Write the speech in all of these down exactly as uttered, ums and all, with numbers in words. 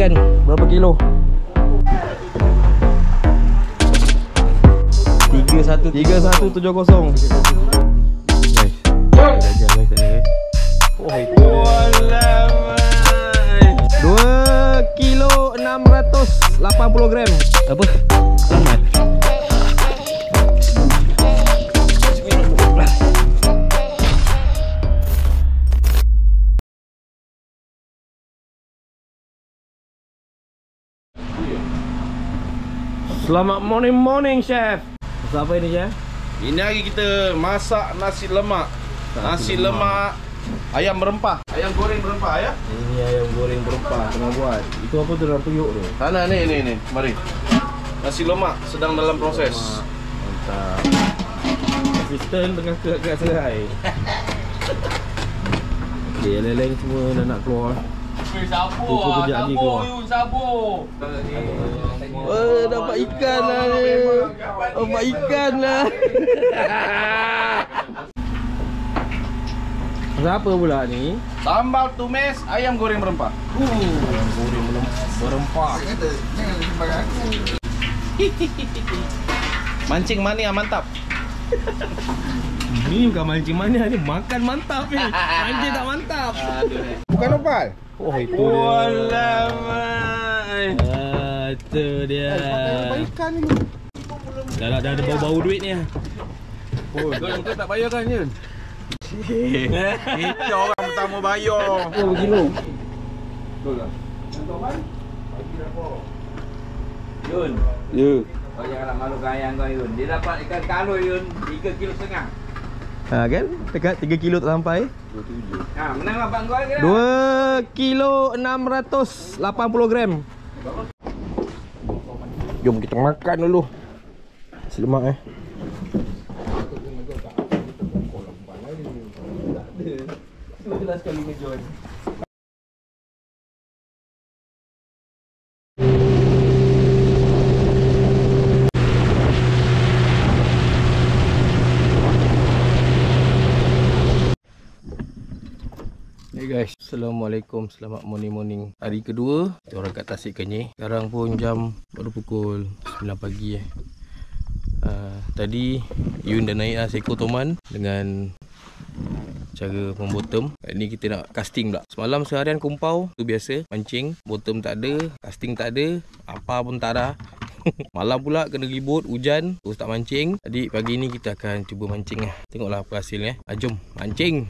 ikan berapa kilo? tiga satu tiga satu tujuh kosong. Guys, ada aja guys ini guys. Oh itu. dua kilo enam ratus lapan puluh gram. Apa? Selamat. Selamat morning morning chef. Masak apa ini chef? Ini hari kita masak nasi lemak. Nasi, nasi lemak. lemak ayam berempah. Ayam goreng berempah ya? Ini ayam goreng berempah tengah buat. Itu apa tu dalam tuyuk tu? Sana ni ni ni. Mari. Nasi lemak sedang dalam proses. Mantap. Asisten tengah kerak-kerak serai. Okey, leleng semua dah nak keluar. Weh, sabar. Sabar, Yun, sabar. Oh, dapat ikan lah ni. Dapat ikan lah. Apa pula ni? Sambal tumis ayam goreng berempah. Uh, ayam goreng berempah. Mancing mania mantap. Ini bukan mancing mania ni, makan mantap ni. Mancing tak mantap. Bukan opal. Oh itu dia. Ah, itu dia. Ikan ni. Dah dah, dah ada bau-bau duit ni. Oh, kau tak bayar kan Yun? Kita orang pertama bayar. Berapa kilo? Betul tak? Yun, Ya. kau jangan nak malu ayam kau Yun. Dia dapat ikan kalor Yun, tiga kilo setengah. Ha kan? Dekat tiga kilo tak sampai. Ha, menang abang kau lagi dah. dua kilo enam ratus lapan puluh gram. Jom kita makan dulu. Nasi lemak eh. Jelas sekali ngejoin. Hey guys, Assalamualaikum, selamat morning morning. Hari kedua, kita orang kat Tasik Kenyir. Sekarang pun jam baru pukul sembilan pagi eh. Uh, tadi Yun dah naik lah seekor toman dengan cara membottom. Kali ni kita nak casting pula. Semalam seharian kumpau tu biasa, mancing, bottom tak ada, casting tak ada, apa pun tak ada. Malam pula kena ribut, hujan, terus tak mancing. Jadi pagi ni kita akan cuba mancing eh. Tengoklah apa hasilnya. Ah, jom mancing.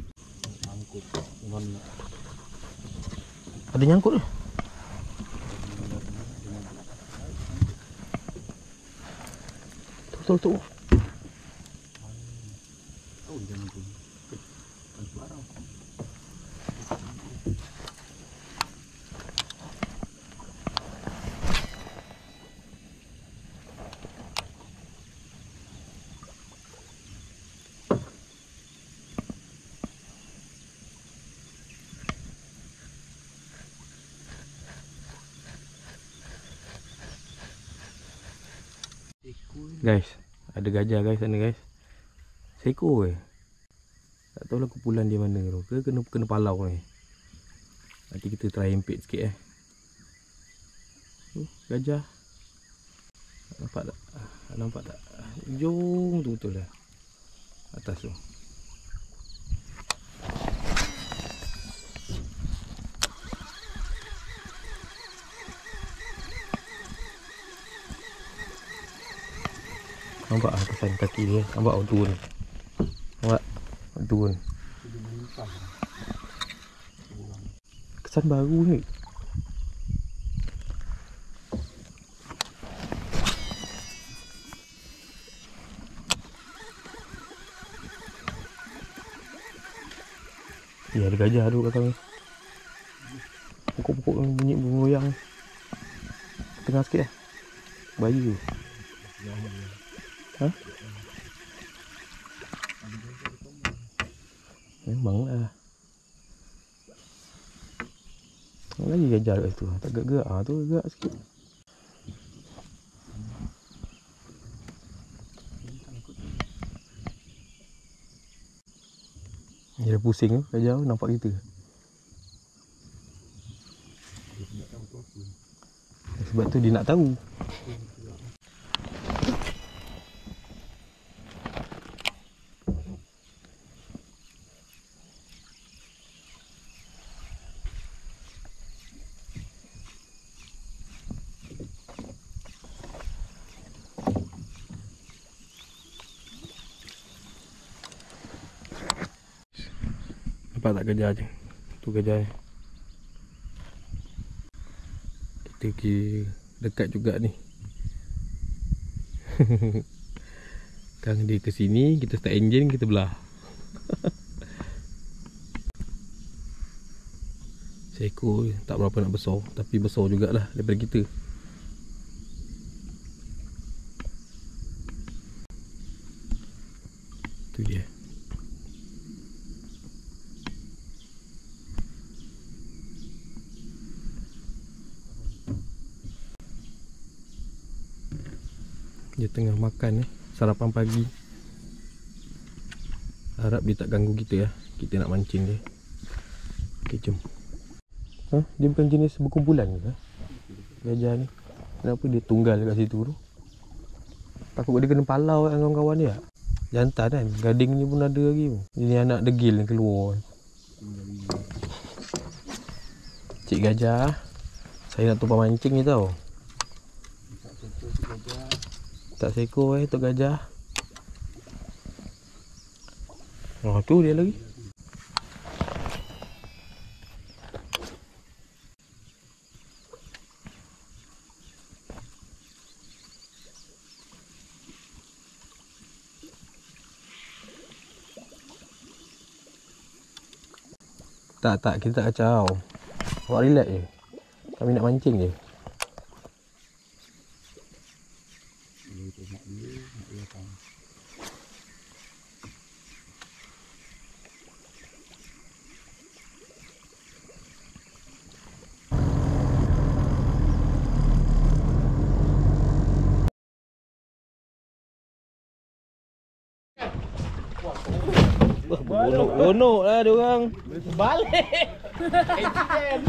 Ada nyangkut ke? Tuh, tuh, tuh. Guys, ada gajah guys sana guys. Seekor ke? Tak tahu lah kumpulan dia mana tu. Ke kena kena palau ni. Nanti kita try impit sikit eh. Uh, gajah. Nampak tak? Nampak tak? Jom tu betul lah. Atas tu. Nampak lah kesan kaki dia. Nampak oh, turun. Nampak? Turun. Kesan baru ni. Ya, ada gajah tu kat kami. Pokok-pokok bunyi goyang. Tengah sikit eh. Bayi tu. Ha? Memanglah. Lagi gajah kat situ. Tak gerak-gerak. Ha, tu gerak sikit. Dia dah pusing gajah tu. Nampak kita. Sebab tu dia nak tahu. Nampak tak gajah je? Tu gajah ni. Kita pergi dekat juga ni. Sekarang dia ke sini, kita start enjin, kita belah. Seekor tak berapa nak besar, tapi besar jugalah daripada kita. Tu dia. Dia tengah makan eh, sarapan pagi. Harap dia tak ganggu kita ya. Kita nak mancing dia. Okey, jom. Ha? Dia bukan jenis berkumpulan ke? Gajah ni. Kenapa dia tunggal kat situ tu? Takut dia kena palau dengan kawan-kawan dia. Jantan kan? Gading ni pun ada lagi. Ini anak degil yang keluar. Cik gajah, saya nak tumpah mancing ni tau. Tak seekor eh, Tok Gajah. Oh, tu dia lagi. Tak, tak, kita tak kacau. Awak relax je. Kami nak mancing je. Bonok-bonok lah diorang. Balik. Accident.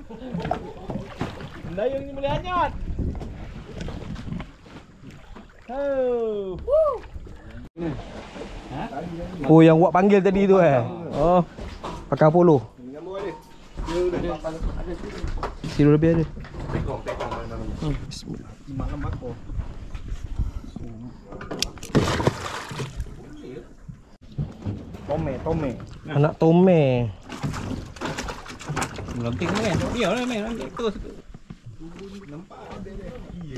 Dayung ni boleh hanyut. Oh. Oh, yang Wak panggil tadi tu eh. Oh. Pakai polo. Kilo lebih ada. Hmm. Bismillah. Makan bako. Tome, tome. Anak tome. Melonting ni kan. Dia lah main lonting terus. Nampak ada dia. Iya.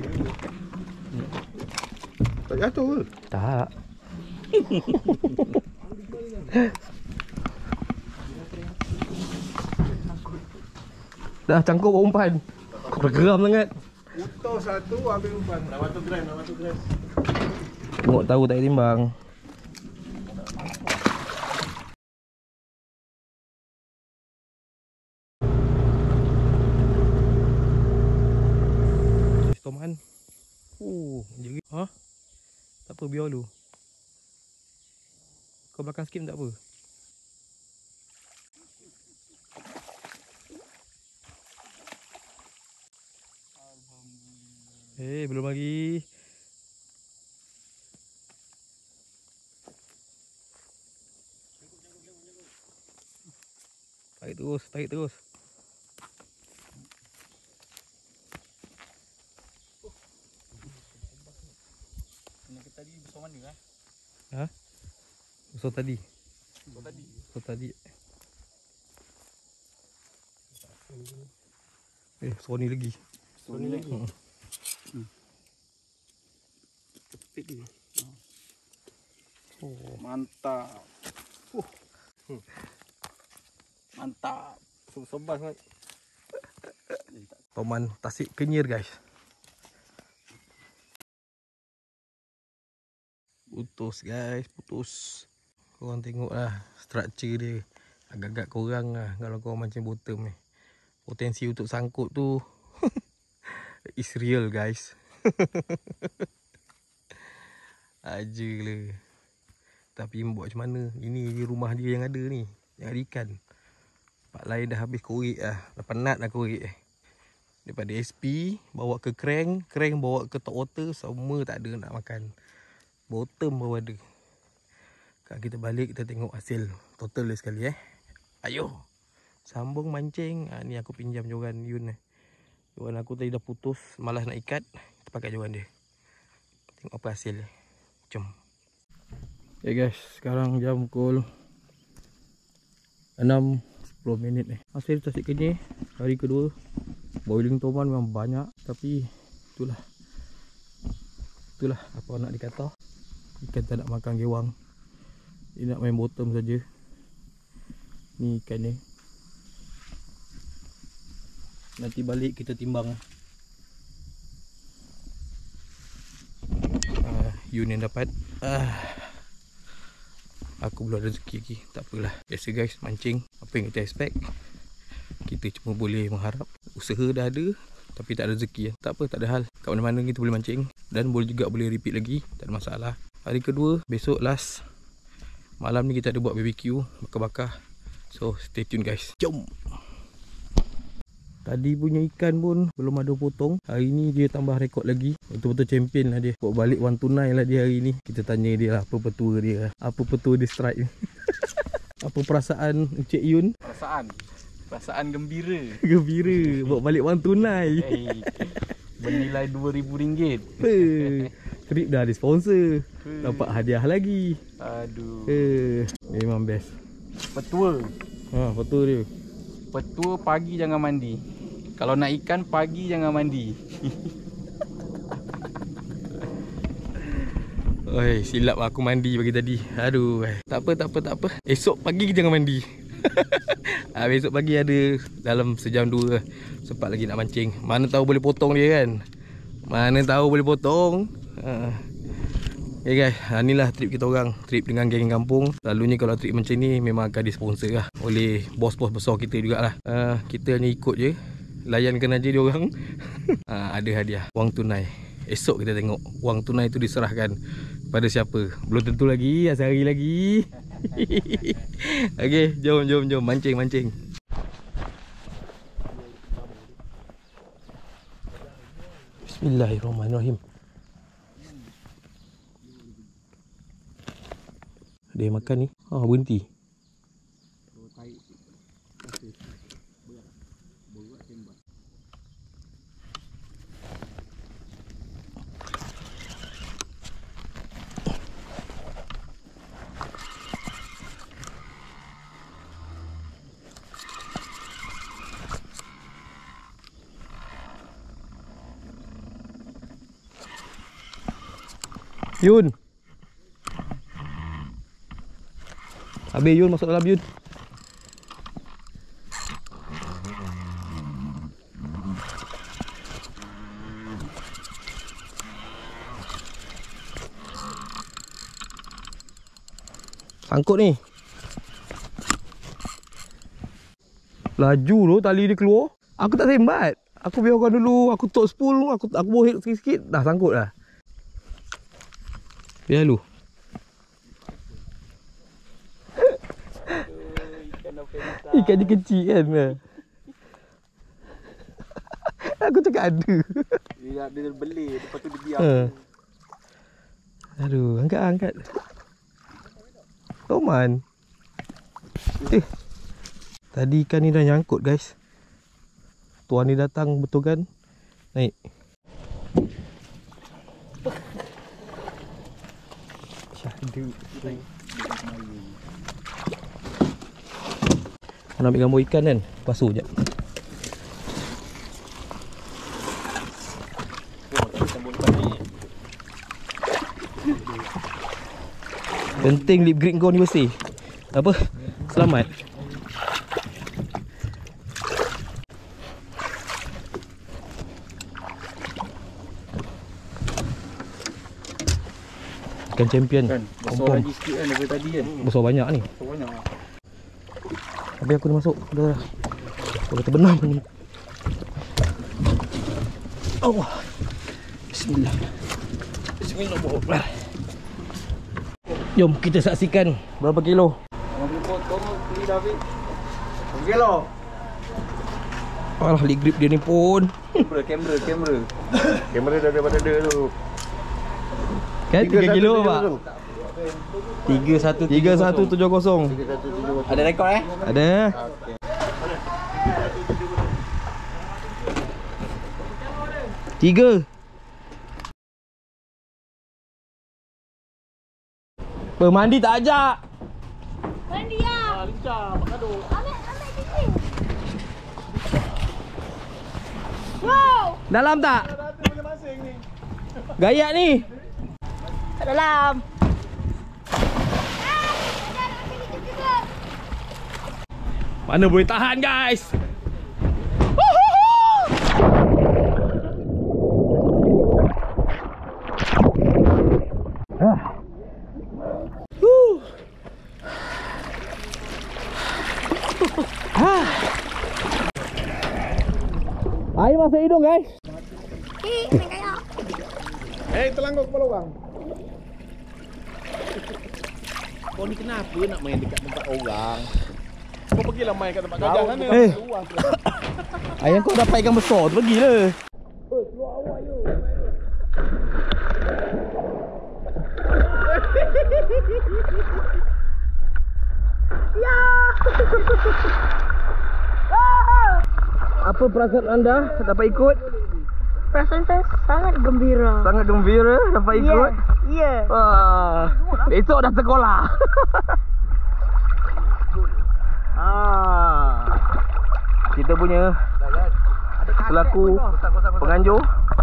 Tak jatuh ke? Tak. Dah cangkuk buat umpan. Bergeram sangat. Utuh satu ambil umpan. Lawan tu gram, lawan tu gram. Tengok tahu tak timbang. Toman. Oh, jadi. Ha? Tak apa, biar dulu. Kau belakang sikit tak apa. Eh, hey, belum lagi. Tarik terus, tarik terus. Tadi besar mana lah? Ha? Besar tadi. Besar tadi. Besar tadi. Eh, besar ni lagi. Besar ni lagi. Hmm. Hmm. Kepit dia. Oh, mantap. Uh. Hmm. Mantap. Sobas sangat. Toman Tasik Kenyir guys. Putus guys, putus. Korang tengok lah structure dia. Agak-agak korang lah kalau korang mancing bottom ni. Potensi untuk sangkut tu is real guys. Aja lah. Tapi buat macam mana? Ini rumah dia yang ada ni, yang ada ikan. Pak lain dah habis korek lah. Dah penat dah korek eh. Daripada S P bawa ke crank, crank bawa ke top water, semua tak ada nak makan. Bottom baru ada. Kalau kita balik kita tengok hasil total dia sekali eh. Ayo. Sambung mancing. Ha, ni aku pinjam joran Yun eh. Joran aku tadi dah putus, malas nak ikat. Kita pakai joran dia. Tengok apa hasil dia. Jom. Ya guys, sekarang jam pukul enam sepuluh minit ni. Hasil tasik kenyir hari kedua. Boiling toman memang banyak, tapi itulah. Itulah apa nak dikata. Ikan tak nak makan gewang. Dia nak main bottom saja. Ni ikan ni. Nanti balik kita timbang. Uh, Yun yang dapat. Uh, aku belum ada rezeki lagi. Tak apalah. Biasa guys, mancing. Apa yang kita expect. Kita cuma boleh mengharap. Usaha dah ada, tapi tak ada rezeki. Tak apa, tak ada hal. Kat mana-mana kita boleh mancing. Dan boleh juga boleh repeat lagi. Tak ada masalah. Hari kedua, besok last. Malam ni kita ada buat B B Q, bakar-bakar. So stay tune guys. Jom. Tadi punya ikan pun belum ada potong. Hari ni dia tambah rekod lagi. Betul-betul champion lah dia. Buat balik one to nine lah dia hari ni. Kita tanya dia lah apa petua dia. Apa petua dia strike ni. Apa perasaan Encik Yun? Perasaan Perasaan gembira. Gembira. Buat balik one to nine. Hey, bernilai dua ribu ringgit. Trip dah ada sponsor. Dapat hadiah lagi. Aduh. Eh, memang best. Petua. Ha, petua dia. Petua pagi jangan mandi. Kalau nak ikan pagi jangan mandi. Oi, silap aku mandi pagi tadi. Aduh. Tak apa, tak apa, tak apa. Esok pagi jangan mandi. ha, Besok pagi ada dalam sejam dua. Sempat lagi nak mancing. Mana tahu boleh potong dia kan. Mana tahu boleh potong. ha. Okay guys, ha, inilah trip kita orang. Trip dengan geng kampung. Selalunya kalau trip macam ni memang akan disponsor lah oleh bos-bos besar kita jugalah. ha, Kita hanya ikut je. Layankan aja dia orang. ha, Ada hadiah wang tunai. Esok kita tengok wang tunai tu diserahkan pada siapa. Belum tentu lagi, sehari lagi. Okey, jom jom jom mancing mancing. Bismillahirrahmanirrahim. Dia makan ni. Ah, berhenti. Yun. Habis Yun, masuk dalam Yun. Sangkut ni. Laju tu tali dia keluar. Aku tak sembat. Aku biarkan dulu, aku tok spool, aku aku bohek sikit-sikit dah sangkut dah. Biar lu. Ikan dia kecil kan. Aku cakap ada. Dia dia belir, lepas tu dia diam. Ha. Aduh, angkat angkat. Toman. Eh. Tadi ikan ni dah nyangkut guys. Tuan ni datang betul kan? Naik. Syahdu. Nak ambil gambar ikan kan? Basuh je. Penting lip grip kau ni bersih. Apa? Selamat. Ikan champion Kan, besar lagi sikit kan daripada tadi kan. Besar banyak ni. Besar banyak. Habis aku dah masuk. Dah dah. Aku dah terbenam ni. Allah. Bismillah. Bismillah. Jom kita saksikan berapa kilo. Ambil potong beli dah habis. Berapa kilo? Alah, lead grip dia ni pun. Kamera, kamera, kamera. Kamera dah ada pada dia tu. Kan tiga kilo pak. tiga satu tiga satu tujuh kosong. Ada rekod eh? Ada. Tiga. Pemandi tak ajak. Mandi ya. Ah, lincah, mak gaduh. Ambil, ambil sini. Wow. Dalam tak? Gaya ni. Kat dalam. Mana boleh tahan guys. Air masuk hidung guys. Eh, main kayak. Eh, terlangguk kepala orang. Kau ni kenapa nak main dekat tempat orang? Kau pergilah main kat tempat gajah sana. Eh. Ayam kau dapat ikan besar tu pergilah. Ya. Apa perasaan anda dapat ikut? Perasaan saya sangat gembira. Sangat gembira dapat ikut. Ya. Wah, besok dah sekolah. Ah, kita punya selaku penganjur,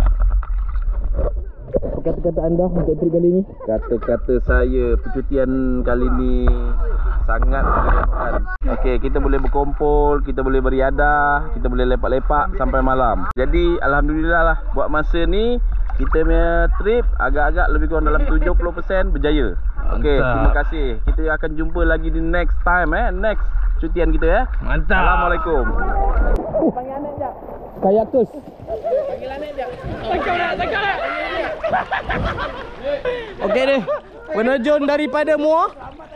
kata-kata anda untuk trip kali ni? Kata-kata saya percutian kali ni sangat menyenangkan. Okey, kita boleh berkumpul, kita boleh beriadah, kita boleh lepak-lepak sampai malam. Jadi alhamdulillah lah buat masa ni kita punya trip agak-agak lebih kurang dalam tujuh puluh peratus berjaya. Okey, terima kasih. Kita akan jumpa lagi di next time eh, next cutian kita ya. Mantap. Assalamualaikum. Panggil anak jap. Kayak kus. Panggil anak jap. Tangkap nak, tangkap nak. Okey deh. Penerjun daripada Muar.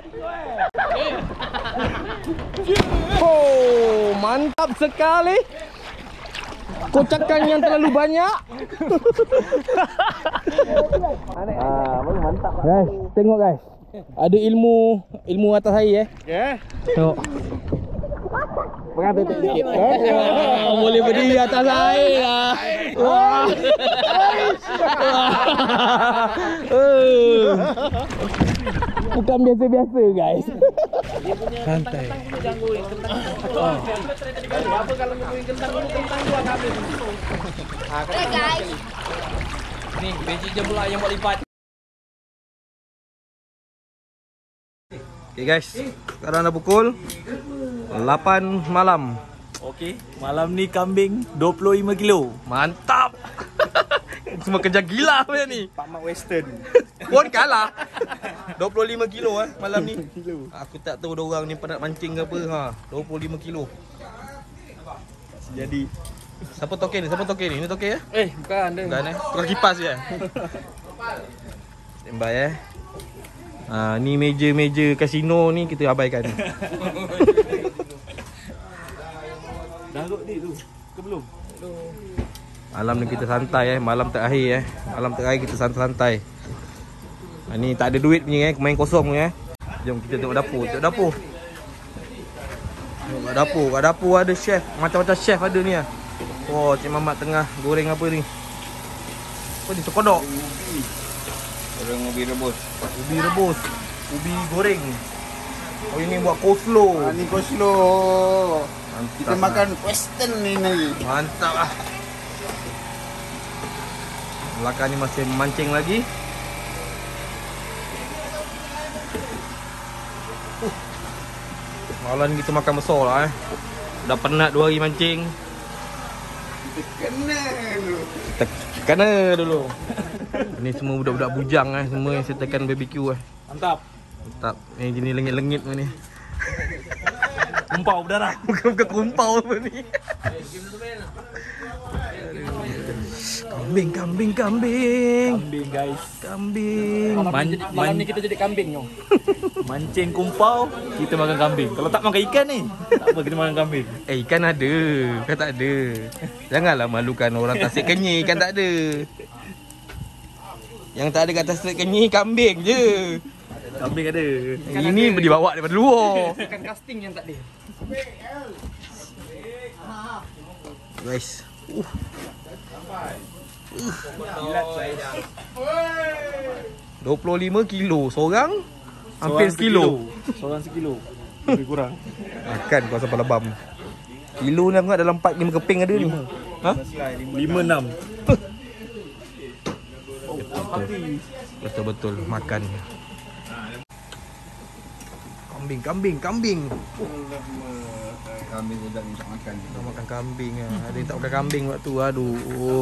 Oh, mantap sekali. Kocakan yang terlalu banyak. Ah, mantap. Guys, tengok guys. Ada ilmu ilmu atas air eh. Ya. Tengok. Berapa tu sikit? Oh, boleh berdiri atas air lah. Wah. Bukan biasa-biasa guys. Santai. Apa kalau ngomongin kentang dulu, kentang dua habis. Hey guys. Ni biji jembelah yang buat lipat. Okay guys, sekarang dah pukul lapan malam. Okey, malam ni kambing dua puluh lima kilo. Mantap. Semua kerja gila punya ni. Pak Mak Western. Pun kalah. dua puluh lima kilo eh malam ni. Aku tak tahu diorang ni penat mancing ke apa ha. dua puluh lima kilo. Jadi Siapa token ni? Siapa token ni? Ini token ya? Eh, bukan dia. Bukan eh. Tukar kipas je. Standby eh. Ha, ni meja-meja kasino ni kita abaikan. dah rot dia tu. Ke belum? Malam ni kita santai eh, malam terakhir eh. Malam terakhir kita santai-santai. Ha, ni tak ada duit punya eh, main kosong punya eh. Jom kita tengok dapur, tengok dapur. Tengok kat dapur, kat dapur ada chef, macam-macam chef ada ni ah. Oh, Cik Mamat tengah goreng apa ni? Apa ni? Sekodok. Goreng ubi rebus. Ubi rebus, ubi goreng. Oh ini buat coleslaw. Ah, ni coleslaw. Mantap. Kita makan western ni nanti. Mantap lah. Belakang ni masih mancing lagi. Uh. Malam ni kita makan besar lah eh. Dah penat dua hari mancing. Kena dulu. Kita kena dulu. Ni semua budak-budak bujang eh, semua yang sertakan B B Q eh. Mantap. Mantap. Ni jenis lengit-lengit ni. Kumpau berdarah. Bukan-bukan kumpau apa ni. Kambing, kambing, kambing. Kambing guys. Kambing. Man Malam ni kita jadi kambing tau. Mancing kumpau, kita makan kambing. Kalau tak makan ikan ni, tak apa kita makan kambing. Eh, ikan ada. Kan tak ada. Janganlah malukan orang Tasik Kenyir, ikan tak ada. Yang tak ada kat Tasik Kenyir, kambing je. Kambing ada. Ini dibawa daripada luar. Ikan casting yang tak ada. Guys. Uh. dua puluh lima kilo seorang. Hampir sekilo. Seorang sekilo. Lebih kurang. Makan kau sampai lebam. Kilo ni aku ingat dalam empat lima keping ada ni. Ha? lima enam. Betul-betul makan. Kambing, kambing, kambing. Kambing sedap minta makan. Kita makan kambing ah. Ada yang tak makan kambing waktu. Aduh. Oh,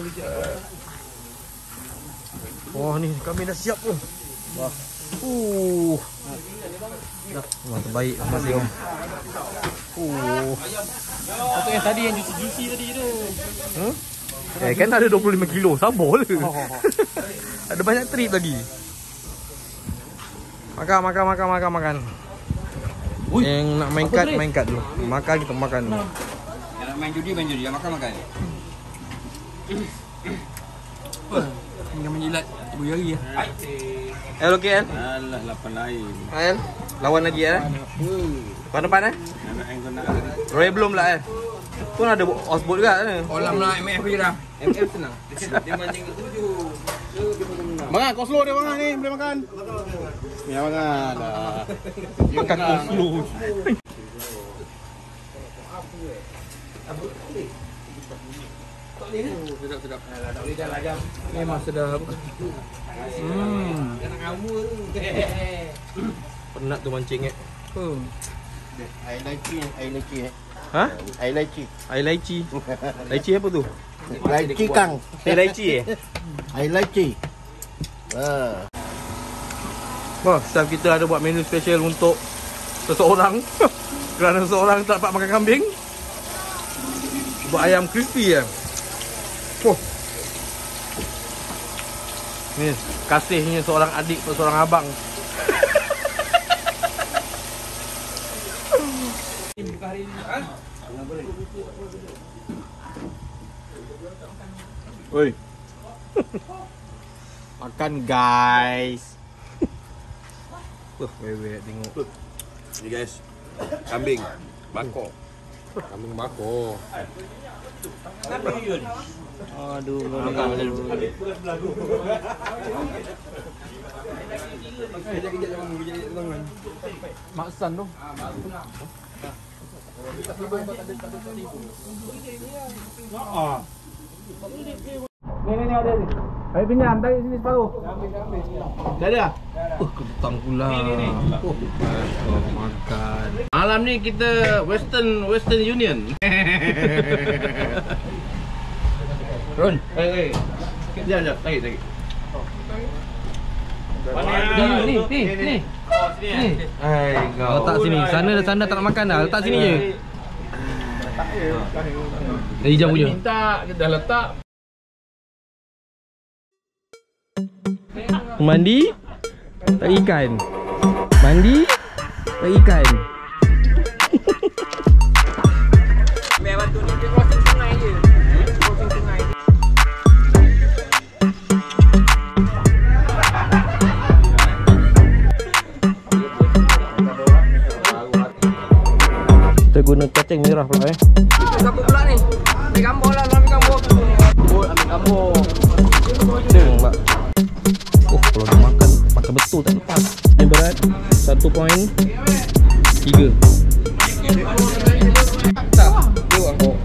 oh ni kambing dah siap pun. Wah. Uh. Dah, memang terbaik masing. Oh. Satu yang tadi yang juicy-juicy tadi tu. Hmm? Eh kan ada dua puluh lima kilo. Sabar le. Ada banyak trip lagi. Makan, makan, makan, makan, makan. Ui, yang nak main kad, main kad dulu. Makan kita makan dulu. Yang nak main judi, main judi. Yang makan, makan. Yang menjilat ibu jari ya. Eh, okey kan? Alah, lapan lain. Kan? Lawan lagi ya. Depan-depan eh? Anak yang kau nak. Roy belum lah eh. Pun ada osboard juga kan? Olam lah M F je dah. M F senang. Dia mancing ke tujuh. Mangan, kau slow dia mangan ni, boleh makan. Ya makan dah. Makan kau slow. Sedap-sedap. Memang sedap. Hmm. Penat tu mancing eh. Hmm. Air lychee, air lychee eh. Ha? Air lychee. Air lychee. Lychee apa tu? Lychee kang. Air lychee eh? Air lychee. Ah. Wah, staff kita ada buat menu special untuk seseorang. Kerana seseorang tak dapat makan kambing. Buat ayam crispy eh. Oh. Ni kasihnya seorang adik atau seorang abang. Oi. Makan guys. Wah, weh-weh tengok. Ni guys. Kambing bakar. Kambing bakar. Aduh, Maksan tu. Ni ni ada ni. Air pinjam tarik sini separuh. Dah ada? Uh, kentang pula. Ni ni ni. Oh, makan. Malam ni kita Western Western Union. Ron, Eh eh. Jap jap, tarik tarik. Ni ni ni ni. ni. Hai, kau. Letak sini. Sana sana tak nak makan dah. Letak sini je. Dari hijau punya. Minta dah letak. Mandi tak ikan. Mandi tak ikan. Biar bantu ni dia crossing sungai je. Crossing sungai. Kita guna kacang merah pula eh. Siapa pula ni? Ambil gambar lah, ambil gambar. Oh, ambil gambar. Deng, Mbak. Oh, kalau dia makan, makan betul tak lepas. Ini berat satu koma tiga. Tak, dia buat kau.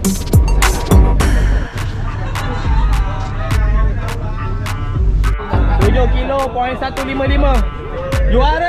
tujuh kilo point satu lima lima. Juara.